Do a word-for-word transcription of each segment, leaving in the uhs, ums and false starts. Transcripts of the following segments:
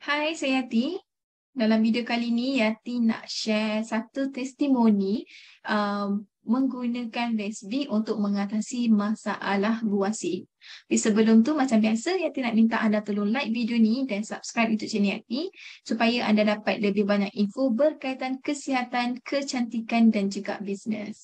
Hai, saya Yati. Dalam video kali ini, Yati nak share satu testimoni um, menggunakan resbi untuk mengatasi masalah buasi. Tapi sebelum tu, macam biasa, Yati nak minta anda tolong like video ni dan subscribe YouTube channel Yati supaya anda dapat lebih banyak info berkaitan kesihatan, kecantikan dan juga bisnes.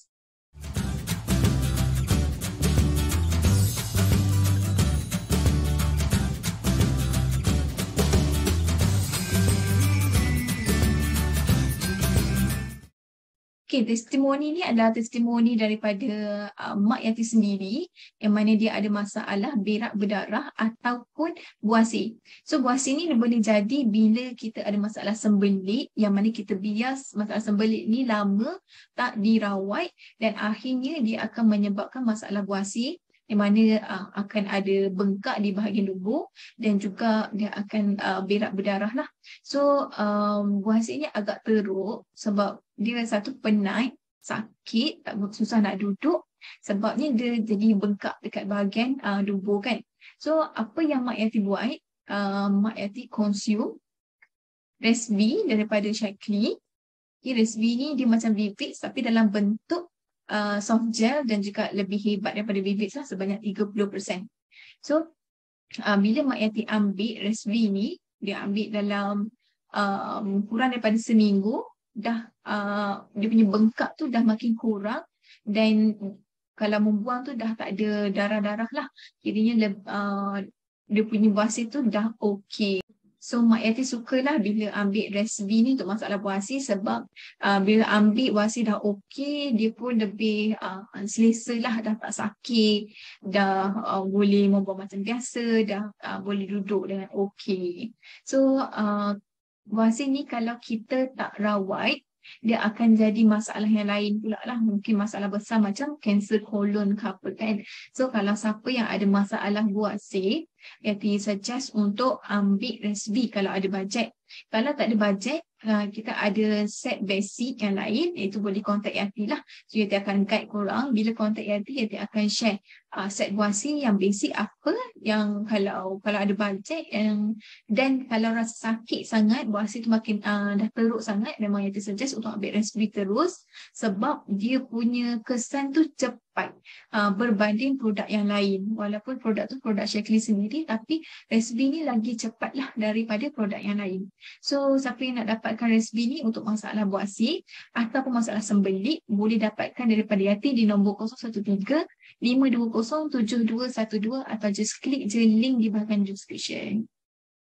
Okay, testimoni ni adalah testimoni daripada uh, Mak Yati sendiri yang mana dia ada masalah berak berdarah ataupun buasi. So buasi ni boleh jadi bila kita ada masalah sembelit yang mana kita bias masalah sembelit ni lama tak dirawat dan akhirnya dia akan menyebabkan masalah buasi di mana uh, akan ada bengkak di bahagian tubuh dan juga dia akan uh, berak berdarah lah. So um, buasi ni agak teruk sebab dia satu penat, sakit, tak susah nak duduk sebabnya dia jadi bengkak dekat bahagian uh, tubuh kan. So apa yang Mak Yati buat, uh, Mak Yati consume resbi daripada Shaklee. Okay, resbi ni dia macam Vivix tapi dalam bentuk Uh, soft gel dan juga lebih hebat daripada Vivix lah sebanyak tiga puluh peratus. So uh, bila Mak Yati ambil resbi ni, dia ambil dalam um, kurang daripada seminggu, dah uh, dia punya bengkak tu dah makin kurang dan kalau membuang tu dah tak ada darah-darah lah. Kiranya uh, dia punya buasi tu dah okey. So Mak Yati sukalah bila ambil resbi ni untuk masalah buasi sebab uh, bila ambil buasi dah okey, dia pun lebih uh, selesa lah, dah tak sakit, dah uh, boleh membuang macam biasa, dah uh, boleh duduk dengan okey. So uh, buasi ni kalau kita tak rawat, dia akan jadi masalah yang lain pula lah. Mungkin masalah besar macam kanser kolon ke apa kan. So kalau siapa yang ada masalah buasi, Yati suggest untuk ambil resbi kalau ada bajet. Kalau tak ada bajet, kita ada set basic yang lain, iaitu boleh contact Yati lah. So Yati akan guide korang. Bila contact Yati, Yati akan share uh, set buasi yang basic apa, yang kalau kalau ada bajet, yang, dan kalau rasa sakit sangat, buasi tu makin uh, dah teruk sangat, memang Yati suggest untuk ambil resbi terus sebab dia punya kesan tu cepat uh, berbanding produk yang lain. Walaupun produk tu produk Shaklee sendiri, tapi resbi ni lagi cepat lah daripada produk yang lain. So siapa yang nak dapatkan resbi ni untuk masalah buasi ataupun masalah sembelit, boleh dapatkan daripada Yati di nombor kosong satu tiga lima dua kosong tujuh dua satu dua atau just klik je link di bahagian description.